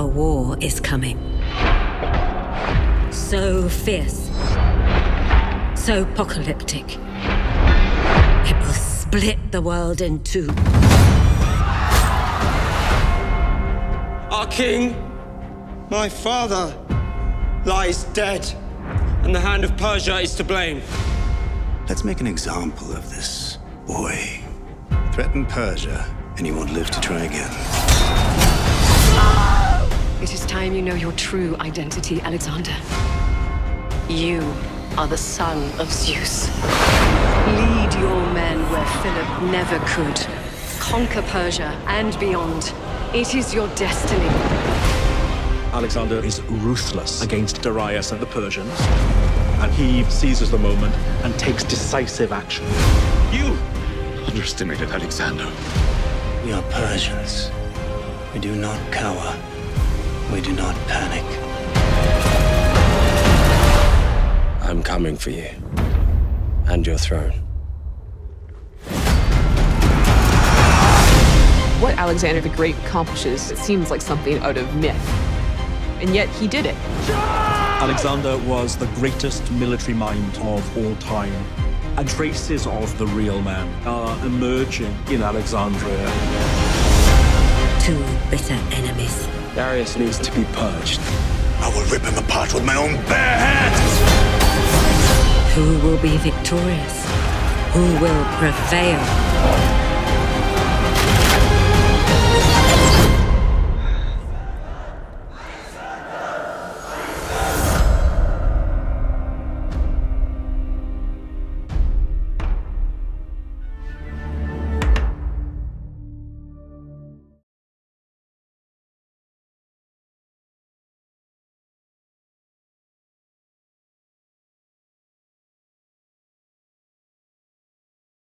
A war is coming. So fierce. So apocalyptic. It will split the world in two. Our king, my father, lies dead, and the hand of Persia is to blame. Let's make an example of this boy. Threaten Persia, and he won't live to try again. It is time you know your true identity, Alexander. You are the son of Zeus. Lead your men where Philip never could. Conquer Persia and beyond. It is your destiny. Alexander is ruthless against Darius and the Persians, and he seizes the moment and takes decisive action. You underestimated Alexander. We are Persians. We do not cower. We do not panic. I'm coming for you. And your throne. What Alexander the Great accomplishes, it seems like something out of myth. And yet he did it. Alexander was the greatest military mind of all time, and traces of the real man are emerging in Alexandria. Two bitter enemies. Darius needs to be purged. I will rip him apart with my own bare hands! Who will be victorious? Who will prevail?